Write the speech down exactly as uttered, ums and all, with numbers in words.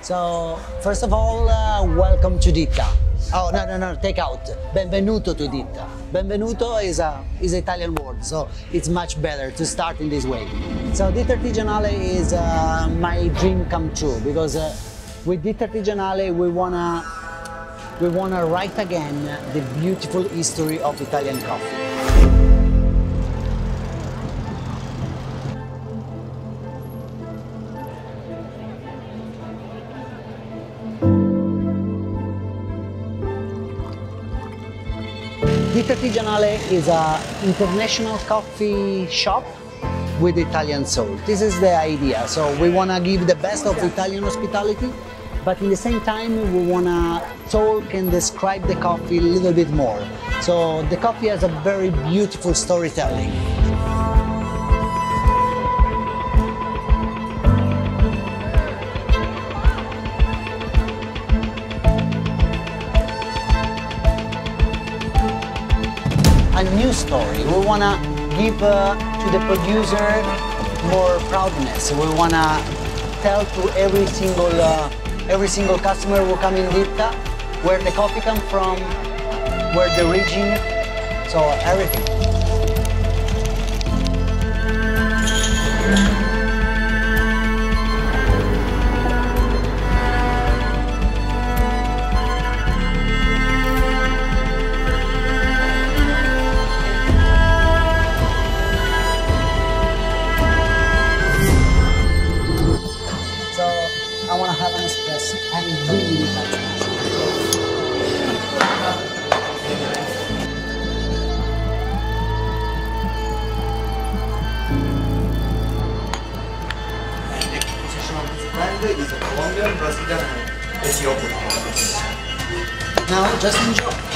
So, first of all, uh, welcome to Ditta. Oh, no, no, no, take out. Benvenuto to Ditta. Benvenuto is a is an Italian word, so it's much better to start in this way. So, Ditta Artigianale is uh, my dream come true because uh, with Ditta Artigianale we wanna we wanna write again the beautiful history of Italian coffee. Ditta Artigianale is an international coffee shop with Italian soul. This is the idea. So we want to give the best of Italian hospitality, but in the same time we want to talk and describe the coffee a little bit more. So the coffee has a very beautiful storytelling. A new story. We want to give uh, to the producer more proudness. We want to tell to every single uh, every single customer who come in Ditta where the coffee come from, where the origin, so everything. I want to have an espresso. I'm really Italian. Is a Colombian, Brazilian, and Ethiopian. Now, just enjoy.